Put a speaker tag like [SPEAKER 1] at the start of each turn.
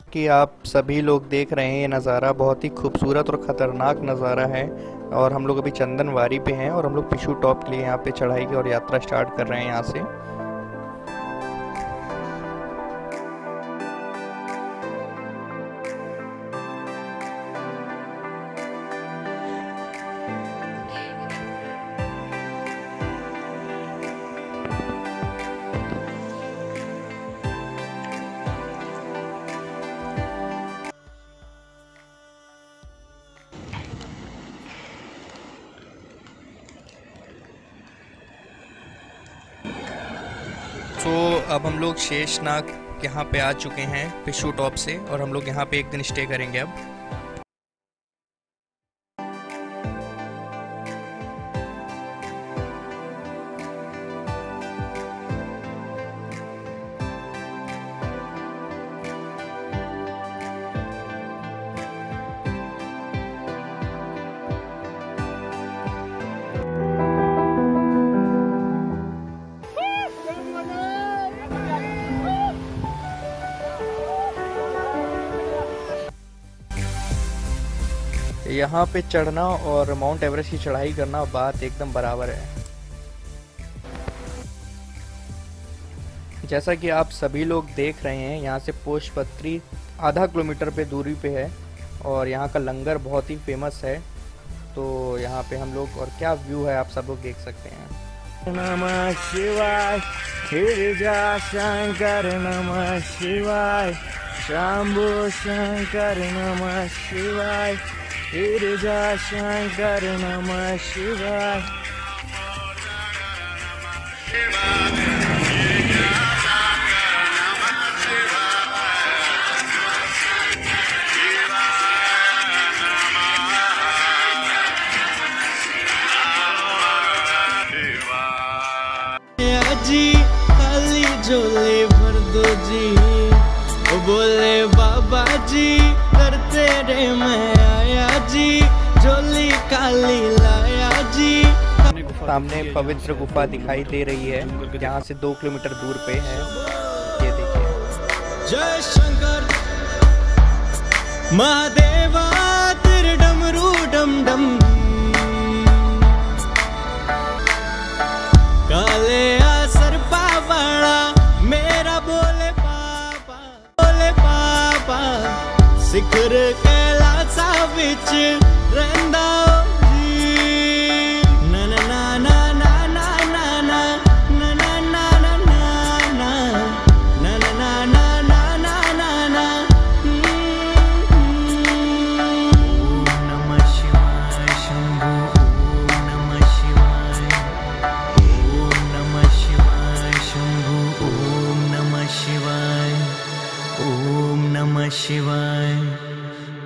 [SPEAKER 1] कि आप सभी लोग देख रहे हैं ये नज़ारा बहुत ही खूबसूरत और ख़तरनाक नज़ारा है। और हम लोग अभी चंदनवारी पे हैं और हम लोग पिशु टॉप के लिए यहाँ पे चढ़ाई की और यात्रा स्टार्ट कर रहे हैं यहाँ से। तो अब हम लोग शेषनाग यहाँ पे आ चुके हैं पिशु टॉप से और हम लोग यहाँ पे एक दिन स्टे करेंगे अब। यहाँ पे चढ़ना और माउंट एवरेस्ट की चढ़ाई करना बात एकदम बराबर है। जैसा कि आप सभी लोग देख रहे हैं यहाँ से पोषपत्री आधा किलोमीटर पे दूरी पे है और यहाँ का लंगर बहुत ही फेमस है। तो यहाँ पे हम लोग और क्या व्यू है आप सब लोग देख सकते हैं।
[SPEAKER 2] नमः शिवाय गिरिजा शंकर नमः शिवाय शंभो शंकर नमः शिवाय गिरिजा शंकर नमः शिवाय।
[SPEAKER 3] जी खाली झोली भर दो जी, बोले बाबा जी करते रे मैं आया जी, झोली खाली लाया जी।
[SPEAKER 1] सामने पवित्र गुफा दिखाई दे रही है यहाँ से 2 किलोमीटर दूर पे है, ये देखिए।
[SPEAKER 3] जय शंकर महादेवा तेरे डमरू डम डम, काले असर पावड़ा मेरा बोले पापा सिखर कैलासा विच रंदा जी। ना ना ना ना ना ना ना ना ना ना ना ना ना ना ना ना ना ना ना। ओम नमः शिवाय शंभो, ओम नमः शिवाय, ओम नमः शिवाय शंभो, ओम नमः शिवाय, ओम नमः शिवाय,